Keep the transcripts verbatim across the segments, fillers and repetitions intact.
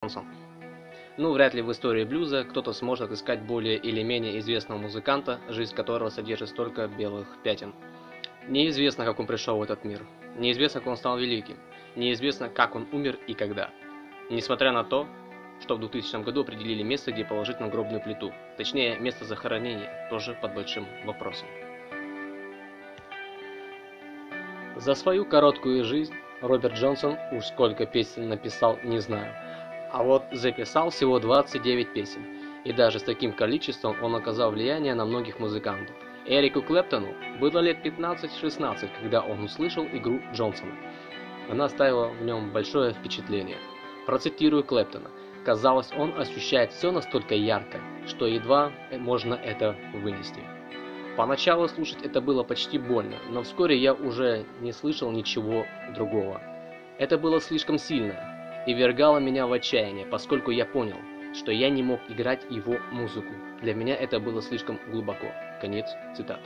Джонсон. Ну, вряд ли в истории блюза кто-то сможет отыскать более или менее известного музыканта, жизнь которого содержит столько белых пятен. Неизвестно, как он пришел в этот мир. Неизвестно, как он стал великим. Неизвестно, как он умер и когда. Несмотря на то, что в двухтысячном году определили место, где положить надгробную плиту. Точнее, место захоронения, тоже под большим вопросом. За свою короткую жизнь Роберт Джонсон уж сколько песен написал, не знаю. А вот записал всего двадцать девять песен. И даже с таким количеством он оказал влияние на многих музыкантов. Эрику Клэптону было лет пятнадцать-шестнадцать, когда он услышал игру Джонсона. Она оставила в нем большое впечатление. Процитирую Клэптона. «Казалось, он ощущает все настолько ярко, что едва можно это вынести». Поначалу слушать это было почти больно, но вскоре я уже не слышал ничего другого. Это было слишком сильно и ввергало меня в отчаяние, поскольку я понял, что я не мог играть его музыку. Для меня это было слишком глубоко. Конец цитаты.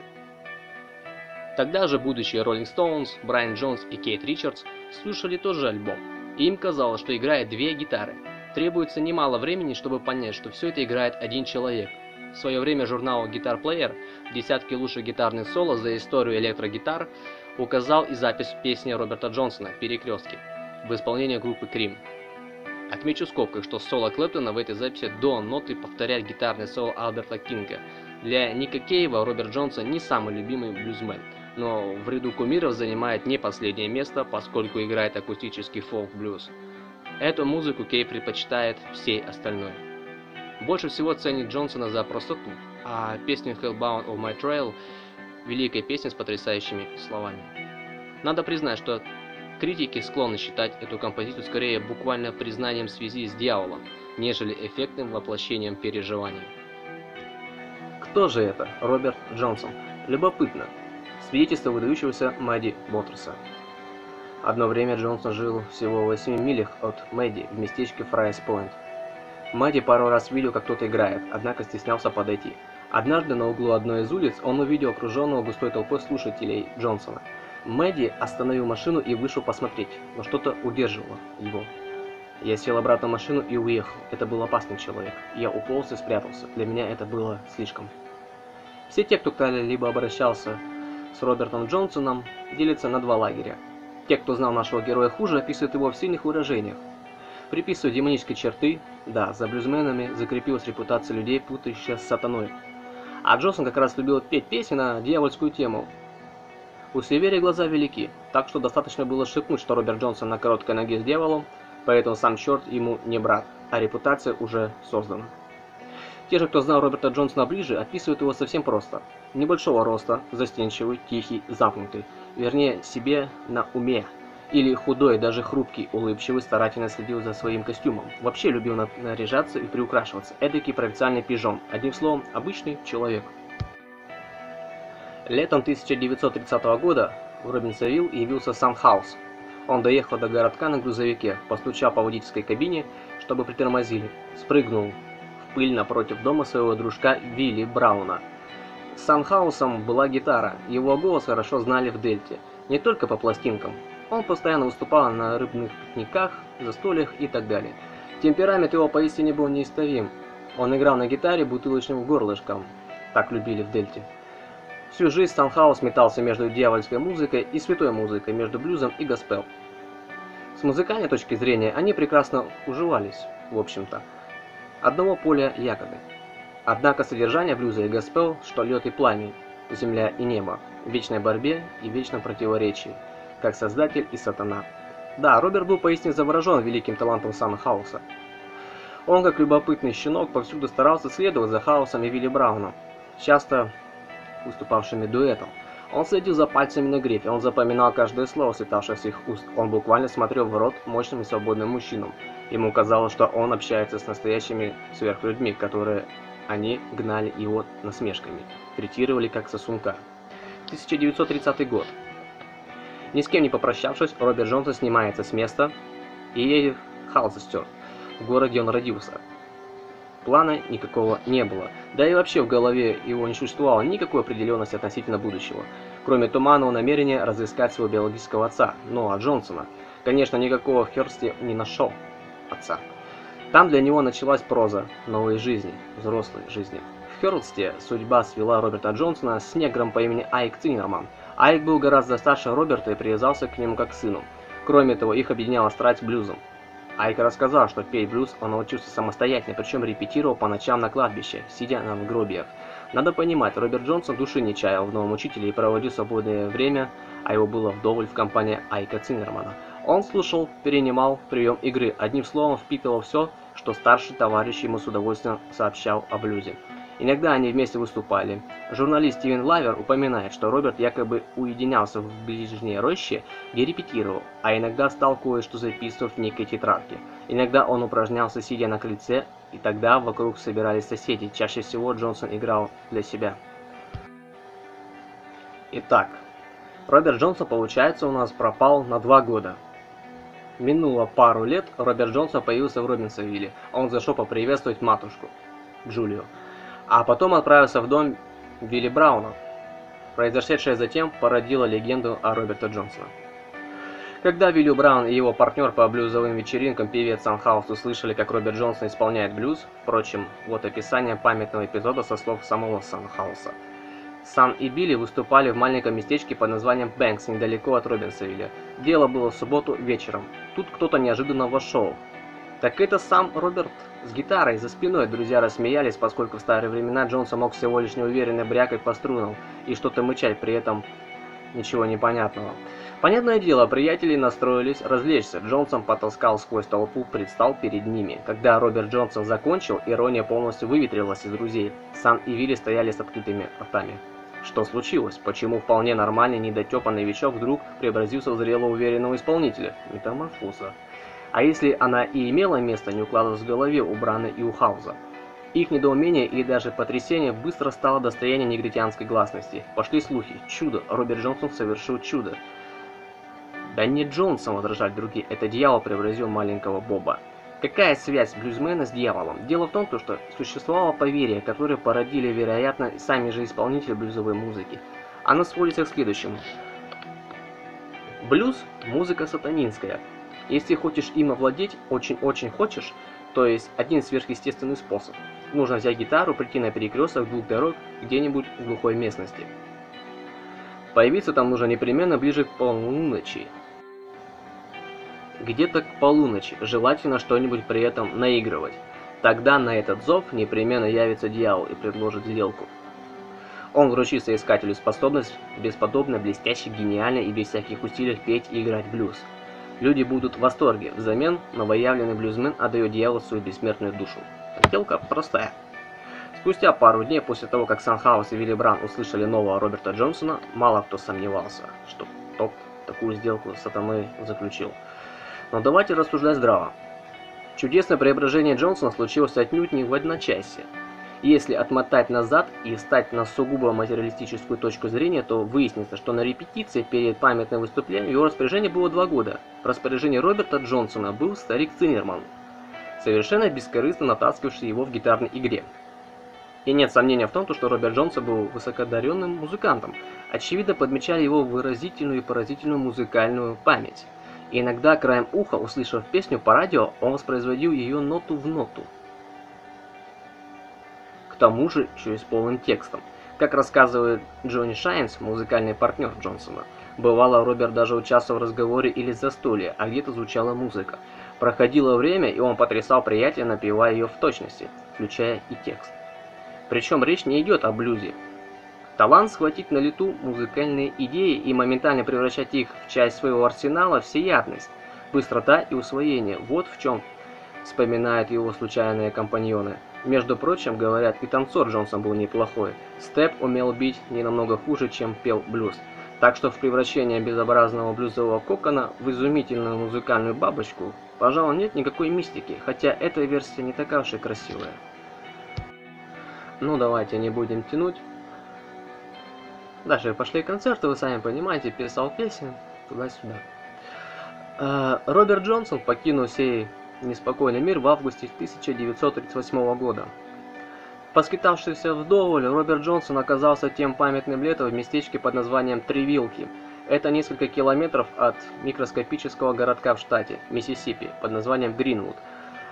Тогда же будущие Rolling Stones, Брайан Джонс и Кейт Ричардс слушали тоже альбом, и им казалось, что играет две гитары. Требуется немало времени, чтобы понять, что все это играет один человек. В свое время журнал Guitar Player «Десятки лучших гитарных соло за историю электрогитар» указал и запись песни Роберта Джонсона «Перекрестки» в исполнении группы Cream. Отмечу в скобках, что соло Клэптона в этой записи до ноты повторяет гитарное соло Альберта Кинга. Для Ника Кейва Роберт Джонсон не самый любимый блюзмен, но в ряду кумиров занимает не последнее место, поскольку играет акустический фолк-блюз. Эту музыку Кейв предпочитает всей остальной. Больше всего ценит Джонсона за простоту, а песню Hellbound of My Trail – великая песня с потрясающими словами. Надо признать, что критики склонны считать эту композицию скорее буквально признанием связи с дьяволом, нежели эффектным воплощением переживаний. Кто же это? Роберт Джонсон. Любопытно. Свидетельство выдающегося Мадди Уотерса. Одно время Джонсон жил всего в восьми милях от Мэдди в местечке Фрайс-Пойнт. Мадди пару раз видел, как кто-то играет, однако стеснялся подойти. Однажды на углу одной из улиц он увидел окруженного густой толпой слушателей Джонсона. Мэдди остановил машину и вышел посмотреть, но что-то удерживало его. Я сел обратно в машину и уехал. Это был опасный человек. Я уполз и спрятался. Для меня это было слишком. Все те, кто когда-либо обращался с Робертом Джонсоном, делятся на два лагеря. Те, кто знал нашего героя хуже, описывают его в сильных выражениях. Приписывают демонические черты. Да, за блюзменами закрепилась репутация людей, путающихся с сатаной. А Джонсон как раз любил петь песни на дьявольскую тему. У Северии глаза велики, так что достаточно было шепнуть, что Роберт Джонсон на короткой ноге с дьяволом, поэтому сам черт ему не брат, а репутация уже создана. Те же, кто знал Роберта Джонсона ближе, описывают его совсем просто. Небольшого роста, застенчивый, тихий, замкнутый, вернее, себе на уме. Или худой, даже хрупкий, улыбчивый, старательно следил за своим костюмом. Вообще любил наряжаться и приукрашиваться. Эдакий провинциальный пижон. Одним словом, обычный человек. Летом тысяча девятьсот тридцатого года в Робинсонвилл явился Сандхаус. Он доехал до городка на грузовике, постучал по водительской кабине, чтобы притормозили, спрыгнул в пыль напротив дома своего дружка Вилли Брауна. С Сандхаусом была гитара, его голос хорошо знали в Дельте, не только по пластинкам. Он постоянно выступал на рыбных пикниках, застольях и так далее. Темперамент его поистине был неисправим. Он играл на гитаре бутылочным горлышком, так любили в Дельте. Всю жизнь Сандхаус метался между дьявольской музыкой и святой музыкой, между блюзом и госпел. С музыкальной точки зрения они прекрасно уживались, в общем-то. Одного поля ягоды. Однако содержание блюза и госпел, что лед и пламя, земля и небо, в вечной борьбе и вечном противоречии, как создатель и сатана. Да, Роберт был поистине заворожен великим талантом Сандхауса. Он, как любопытный щенок, повсюду старался следовать за Хаусом и Вилли Брауном, часто выступавшими дуэтом. Он следил за пальцами на грифе, он запоминал каждое слово, слетавшее с их уст. Он буквально смотрел в рот мощным и свободным мужчинам. Ему казалось, что он общается с настоящими сверхлюдьми, которые они гнали его насмешками, третировали как сосунка. тысяча девятьсот тридцатый год. Ни с кем не попрощавшись, Роберт Джонсон снимается с места и едет в Халстед, в городе он родился. Плана никакого не было, да и вообще в голове его не существовало никакой определенности относительно будущего, кроме туманного намерения разыскать своего биологического отца, Ноа Джонсона. Конечно, никакого в Хёрсте не нашел отца. Там для него началась проза новой жизни, взрослой жизни. В Хёрлсте судьба свела Роберта Джонсона с негром по имени Айк Циннерман. Айк был гораздо старше Роберта и привязался к нему как к сыну. Кроме того, их объединяла страсть к блюзам. Айк рассказал, что петь блюз он научился самостоятельно, причем репетировал по ночам на кладбище, сидя на надгробиях. Надо понимать, Роберт Джонсон души не чаял в новом учителе и проводил свободное время, а его было вдоволь в компании Айка Циннермана. Он слушал, перенимал прием игры, одним словом впитывал все, что старший товарищ ему с удовольствием сообщал о блюзе. Иногда они вместе выступали. Журналист Стивен Лавер упоминает, что Роберт якобы уединялся в ближней роще, где репетировал, а иногда стал кое-что записывать в некой тетрадке. Иногда он упражнялся, сидя на крыльце, и тогда вокруг собирались соседи. Чаще всего Джонсон играл для себя. Итак, Роберт Джонсон, получается, у нас пропал на два года. Минуло пару лет, Роберт Джонсон появился в Робинсонвилле. Он зашел поприветствовать матушку, Джулию. А потом отправился в дом Вилли Брауна. Произошедшее затем породило легенду о Роберте Джонсоне. Когда Вилли Браун и его партнер по блюзовым вечеринкам певец Санхаус услышали, как Роберт Джонсон исполняет блюз, впрочем, вот описание памятного эпизода со слов самого Санхауса. Сан и Билли выступали в маленьком местечке под названием Бэнкс, недалеко от Робинсонвилля. Дело было в субботу вечером. Тут кто-то неожиданно вошел. Так это сам Роберт с гитарой за спиной. Друзья рассмеялись, поскольку в старые времена Джонсон мог всего лишь неуверенно брякать по струнам и что-то мычать, при этом ничего непонятного. Понятное дело, приятели настроились развлечься. Джонсон потаскал сквозь толпу, предстал перед ними. Когда Роберт Джонсон закончил, ирония полностью выветрилась из друзей. Сан и Вилли стояли с открытыми ртами. Что случилось? Почему вполне нормальный недотепанный новичок вдруг преобразился в зрело уверенного исполнителя? Метаморфоза. А если она и имела место, не укладывалась в голове у Брана и у Хауза. Их недоумение и даже потрясение быстро стало достоянием негритянской гласности. Пошли слухи. Чудо! Роберт Джонсон совершил чудо. Да не Джонсон, возражали другие, это дьявол преобразил маленького Боба. Какая связь блюзмена с дьяволом? Дело в том, что существовало поверье, которое породили, вероятно, сами же исполнители блюзовой музыки. Оно сводится к следующему. Блюз – музыка сатанинская. Если хочешь им овладеть, очень-очень хочешь, то есть один сверхъестественный способ. Нужно взять гитару, прийти на перекресток двух дорог где-нибудь в глухой местности. Появиться там нужно непременно ближе к полуночи. Где-то к полуночи, желательно что-нибудь при этом наигрывать. Тогда на этот зов непременно явится дьявол и предложит сделку. Он вручит соискателю способность бесподобно, блестяще, гениально и без всяких усилий петь и играть блюз. Люди будут в восторге. Взамен новоявленный блюзмен отдает дьяволу свою бессмертную душу. Сделка простая. Спустя пару дней после того, как Санхаус и Вилли Браун услышали нового Роберта Джонсона, мало кто сомневался, что тот такую сделку с сатаной заключил. Но давайте рассуждать здраво. Чудесное преображение Джонсона случилось отнюдь не в одночасье. Если отмотать назад и встать на сугубо материалистическую точку зрения, то выяснится, что на репетиции перед памятным выступлением в его распоряжении было два года. В распоряжении Роберта Джонсона был старик Циннерман, совершенно бескорыстно натаскивавший его в гитарной игре. И нет сомнения в том, что Роберт Джонсон был высокодаренным музыкантом. Очевидно, подмечали его выразительную и поразительную музыкальную память. И иногда, краем уха, услышав песню по радио, он воспроизводил ее ноту в ноту. К тому же, еще и с полным текстом. Как рассказывает Джонни Шайнс, музыкальный партнер Джонсона, бывало, Роберт даже участвовал в разговоре или застолье, а где-то звучала музыка. Проходило время, и он потрясал приятеля, напевая ее в точности, включая и текст. Причем речь не идет о блюзе. Талант схватить на лету музыкальные идеи и моментально превращать их в часть своего арсенала, всеядность, быстрота и усвоение. Вот в чем вспоминают его случайные компаньоны. Между прочим, говорят, и танцор Джонсон был неплохой. Степ умел бить не намного хуже, чем пел блюз. Так что в превращении безобразного блюзового кокона в изумительную музыкальную бабочку, пожалуй, нет никакой мистики, хотя эта версия не такая уж и красивая. Ну давайте не будем тянуть. Дальше пошли концерты, вы сами понимаете, писал песни, туда-сюда. Роберт Джонсон покинул сей неспокойный мир в августе тысяча девятьсот тридцать восьмого года. Поскитавшийся вдоволь, Роберт Джонсон оказался тем памятным летом в местечке под названием Три Вилки. Это несколько километров от микроскопического городка в штате Миссисипи под названием Гринвуд.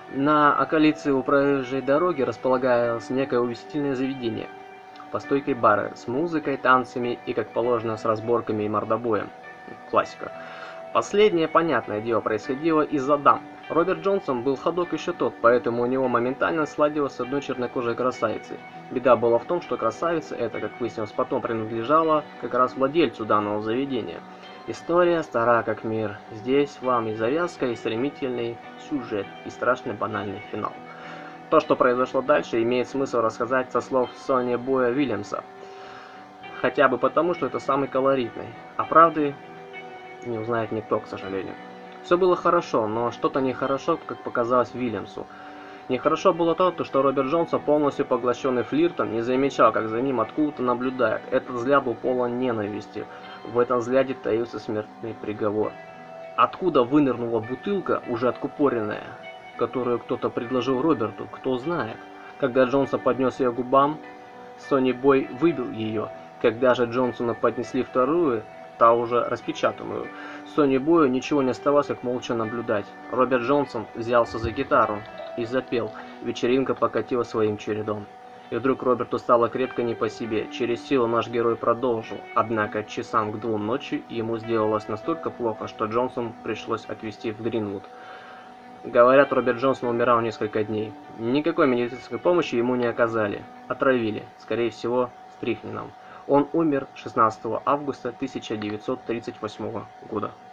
На околице у проезжей дороги располагалось некое увеселительное заведение, по стойкой бары с музыкой, танцами и, как положено, с разборками и мордобоем. Классика. Последнее, понятное дело, происходило из-за дам. Роберт Джонсон был ходок еще тот, поэтому у него моментально сладилось с одной чернокожей красавицей. Беда была в том, что красавица эта, как выяснилось потом, принадлежала как раз владельцу данного заведения. История стара как мир. Здесь вам и завязка, и стремительный сюжет, и страшный банальный финал. То, что произошло дальше, имеет смысл рассказать со слов Сони Боя Вильямса. Хотя бы потому, что это самый колоритный. А правды не узнает никто, к сожалению. Все было хорошо, но что-то нехорошо, как показалось Вильямсу. Нехорошо было то, что Роберт Джонсон, полностью поглощенный флиртом, не замечал, как за ним откуда-то наблюдает. Этот взгляд был полон ненависти. В этом взгляде таился смертный приговор. Откуда вынырнула бутылка, уже откупоренная, которую кто-то предложил Роберту, кто знает. Когда Джонсон поднес ее к губам, Сони Бой выбил ее. Когда же Джонсону поднесли вторую, та уже распечатанную, Сони Бою ничего не оставалось, как молча наблюдать. Роберт Джонсон взялся за гитару и запел. Вечеринка покатила своим чередом. И вдруг Роберту стало крепко не по себе. Через силу наш герой продолжил. Однако часам к двум ночи ему сделалось настолько плохо, что Джонсон пришлось отвезти в Гринвуд. Говорят, Роберт Джонсон умирал несколько дней. Никакой медицинской помощи ему не оказали. Отравили, скорее всего, стрихнином. Он умер шестнадцатого августа тысяча девятьсот тридцать восьмого года.